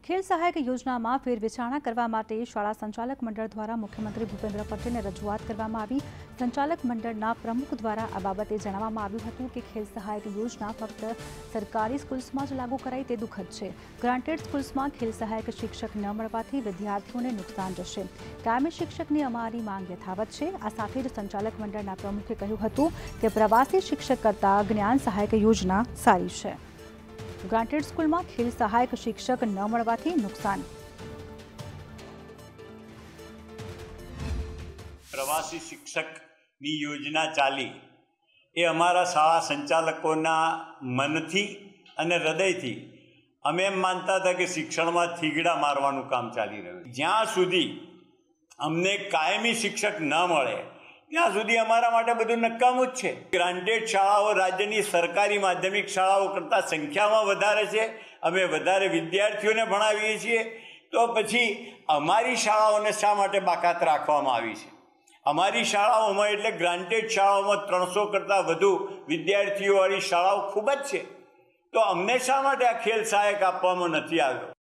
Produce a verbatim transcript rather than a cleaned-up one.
ખેલ સહાયક યોજનામાં ફેરવિચારણા કરવા માટે શાળા સંચાલક મંડળ દ્વારા મુખ્યમંત્રી ભૂપેન્દ્ર પટેલને રજૂઆત કરવામાં આવી। સંચાલક મંડળના પ્રમુખ દ્વારા આ બાબતે જણાવવામાં આવ્યું હતું કે ખેલ સહાયક યોજના ફક્ત સરકારી સ્કૂલ્સમાં જ લાગુ કરાય તે દુઃખદ છે। ગ્રાન્ટેડ સ્કૂલ્સમાં ખેલ સહાયક શિક્ષક ન મળવાથી વિદ્યાર્થીઓને નુકસાન જશે। કાયમી શિક્ષકની અમારી માંગ યથાવત છે। આ સાથે જ સંચાલક મંડળના પ્રમુખે કહ્યું હતું કે પ્રવાસી શિક્ષક કરતાં જ્ઞાન સહાયક યોજના સારી છે। ग्रांटेड स्कूल में खेल सहायक शिक्षक न मळवाथी नुकसान। प्रवासी शिक्षक नी योजना चाली ए अमारा शाळा संचालकोना मनथी अने हृदयथी अमे एम मानता था कि शिक्षण में थीगड़ा मारवानुं काम चाली रह्युं। ज्यां सुधी अमने कायमी शिक्षक न मळे ત્યાં સુધી અમારા માટે બધું નકામું જ છે। ગ્રાન્ટેડ શાળાઓ રાજ્યની સરકારી માધ્યમિક શાળાઓ કરતાં સંખ્યામાં વધારે છે। અમે વધારે વિદ્યાર્થીઓને ભણાવીએ છીએ, તો પછી અમારી શાળાઓને શા માટે બાકાત રાખવામાં આવી છે? અમારી શાળાઓમાં એટલે ગ્રાન્ટેડ શાળાઓમાં ત્રણસો કરતાં વધુ વિદ્યાર્થીઓવાળી શાળાઓ ખૂબ જ છે, તો અમને શા માટે આ ખેલ સહાયક આપવામાં નથી આવ્યો?